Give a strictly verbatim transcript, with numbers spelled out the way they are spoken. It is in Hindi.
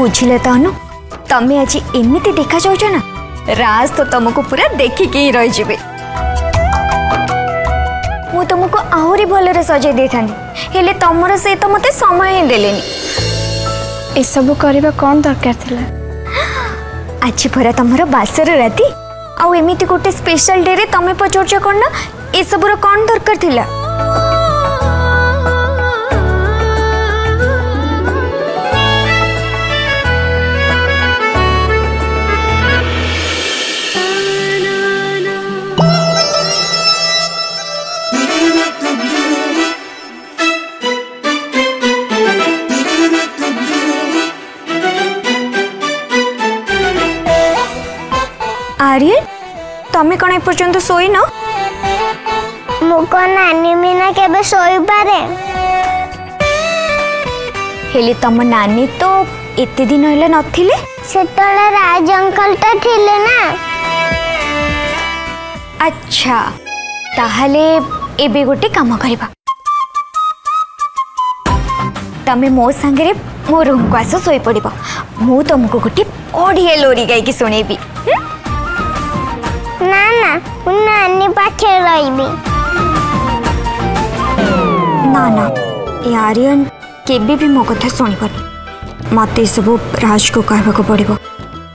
बुझिले तो अनु तमें आज एमती देखा जाऊच ना राज तो तुमको पूरा देखिक ही रही मु तुमको आहरी भलरे सजाई दे था हेले तमर से तो मते समय ही देलेनी ए सब करबा कोन दरकार थिला आज भरा तमर बासर राती आउ एमिति गोटे स्पेशल डे रे तमे पचोरछ कोन ना ए सब रो कोन दरकार थिला आर्यन तमे कौन एपर्यंत सोई न मुको नानी मीना केबे सोई पारे हेली तम नानी तो एते दिन हले नथिले सेतले राज अंकल तो थिले ना अच्छा ताहले एबे गोटे काम करबा तमे मो संगे मो रूम को आसो सोई पड़िबो मु तुमको गोटे ओडिया लोरी गाई की सुनेबी ना ना नानी पाखे रही ना ना ए आर्यन केबे भी मो कथा सुनी पारे मते सब राज को कहबा को पड़िबो।